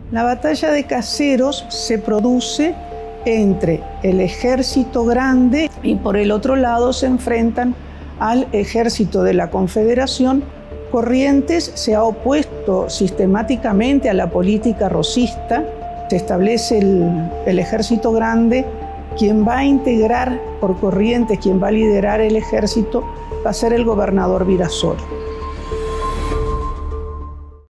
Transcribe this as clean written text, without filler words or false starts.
La batalla de Caseros se produce entre el ejército grande y por el otro lado se enfrentan al ejército de la Confederación. Corrientes se ha opuesto sistemáticamente a la política rosista. Se establece el ejército grande. Quien va a integrar por Corrientes, quien va a liderar el ejército, va a ser el gobernador Virasoro.